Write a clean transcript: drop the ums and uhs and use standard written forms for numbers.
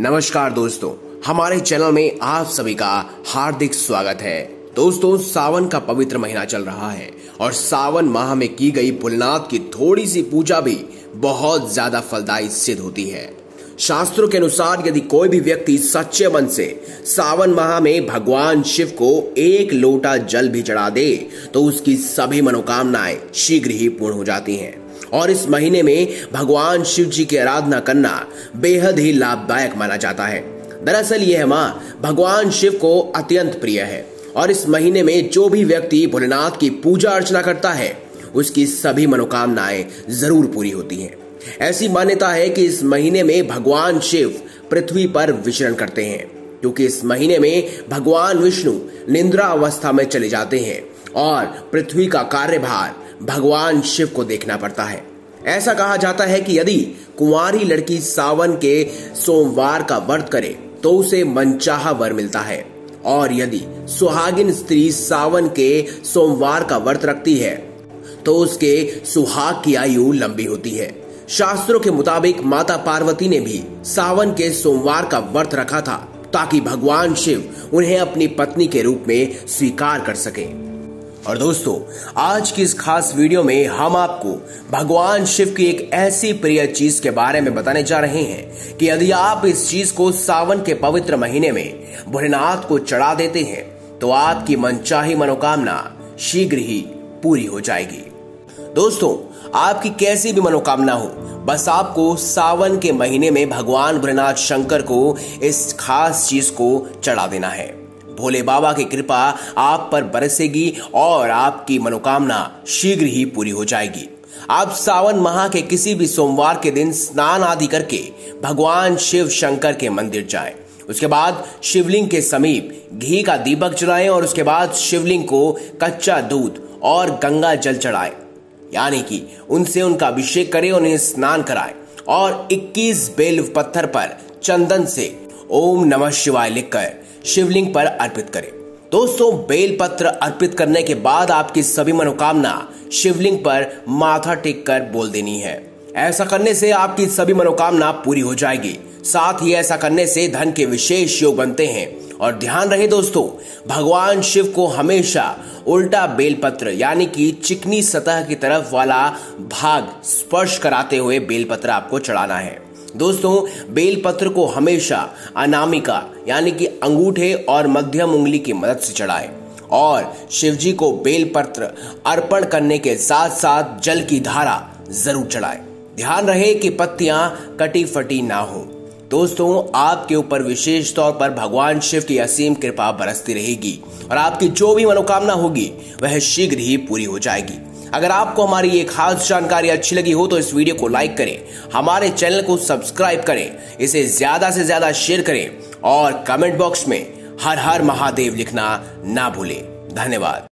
नमस्कार दोस्तों, हमारे चैनल में आप सभी का हार्दिक स्वागत है। दोस्तों, सावन का पवित्र महीना चल रहा है और सावन माह में की गई भोलेनाथ की थोड़ी सी पूजा भी बहुत ज्यादा फलदायी सिद्ध होती है। शास्त्रों के अनुसार यदि कोई भी व्यक्ति सच्चे मन से सावन माह में भगवान शिव को एक लोटा जल भी चढ़ा दे तो उसकी सभी मनोकामनाएं शीघ्र ही पूर्ण हो जाती हैं। और इस महीने में भगवान शिव जी की आराधना करना बेहद ही लाभदायक माना जाता है। दरअसल यह माह भगवान शिव को अत्यंत प्रिय है और इस महीने में जो भी व्यक्ति भोलेनाथ की पूजा अर्चना करता है उसकी सभी मनोकामनाएं जरूर पूरी होती हैं। ऐसी मान्यता है कि इस महीने में भगवान शिव पृथ्वी पर विचरण करते हैं, क्योंकि इस महीने में भगवान विष्णु निद्रा अवस्था में चले जाते हैं और पृथ्वी का कार्यभार भगवान शिव को देखना पड़ता है। ऐसा कहा जाता है कि यदि कुंवारी लड़की सावन के सोमवार का व्रत करे तो उसे मनचाहा वर मिलता है, और यदि सुहागिन स्त्री सावन के सोमवार का व्रत रखती है तो उसके सुहाग की आयु लंबी होती है। शास्त्रों के मुताबिक माता पार्वती ने भी सावन के सोमवार का व्रत रखा था ताकि भगवान शिव उन्हें अपनी पत्नी के रूप में स्वीकार कर सकें। और दोस्तों, आज की इस खास वीडियो में हम आपको भगवान शिव की एक ऐसी प्रिय चीज के बारे में बताने जा रहे हैं कि यदि आप इस चीज को सावन के पवित्र महीने में भोलेनाथ को चढ़ा देते हैं तो आपकी मनचाही मनोकामना शीघ्र ही पूरी हो जाएगी। दोस्तों, आपकी कैसी भी मनोकामना हो, बस आपको सावन के महीने में भगवान भोलेनाथ शंकर को इस खास चीज को चढ़ा देना है। भोले बाबा की कृपा आप पर बरसेगी और आपकी मनोकामना शीघ्र ही पूरी हो जाएगी। आप सावन माह के किसी भी सोमवार के दिन स्नान आदि करके भगवान शिव शंकर के मंदिर जाएं। उसके बाद शिवलिंग के समीप घी का दीपक जलाएं और उसके बाद शिवलिंग को कच्चा दूध और गंगा जल चढ़ाएं, यानी कि उनसे उनका अभिषेक करें, उन्हें स्नान कराएं और 21 बेल पत्थर पर चंदन से ओम नमः शिवाय लिखकर शिवलिंग पर अर्पित करें। दोस्तों, बेल पत्र अर्पित करने के बाद आपकी सभी मनोकामना शिवलिंग पर माथा टेक कर बोल देनी है। ऐसा करने से आपकी सभी मनोकामना पूरी हो जाएगी। साथ ही ऐसा करने से धन के विशेष योग बनते हैं। और ध्यान रहे दोस्तों, भगवान शिव को हमेशा उल्टा बेलपत्र यानी कि चिकनी सतह की तरफ वाला भाग स्पर्श कराते हुए बेलपत्र आपको चढ़ाना है। दोस्तों, बेलपत्र को हमेशा अनामिका यानी कि अंगूठे और मध्यम उंगली की मदद से चढ़ाएं और शिवजी को बेलपत्र अर्पण करने के साथ साथ जल की धारा जरूर चढ़ाएं। ध्यान रहे कि पत्तियां कटी फटी ना हो। दोस्तों, आपके ऊपर विशेष तौर पर भगवान शिव की असीम कृपा बरसती रहेगी और आपकी जो भी मनोकामना होगी वह शीघ्र ही पूरी हो जाएगी। अगर आपको हमारी ये खास जानकारी अच्छी लगी हो तो इस वीडियो को लाइक करें, हमारे चैनल को सब्सक्राइब करें, इसे ज्यादा से ज्यादा शेयर करें और कमेंट बॉक्स में हर हर महादेव लिखना ना भूलें। धन्यवाद।